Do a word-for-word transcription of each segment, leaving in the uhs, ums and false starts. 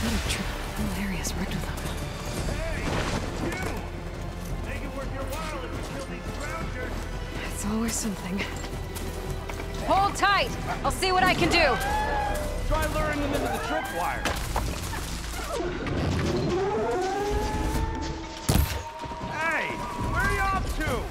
Another trip. The whole area's rigged with them. Hey, you! Make it worth your while if we kill these scroungers. It's always something. Hold tight! I'll see what I can do! Try luring them into the tripwire. Hey, where are you off to?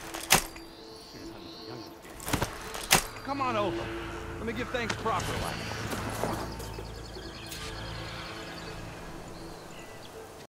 Come on over. Let me give thanks proper like.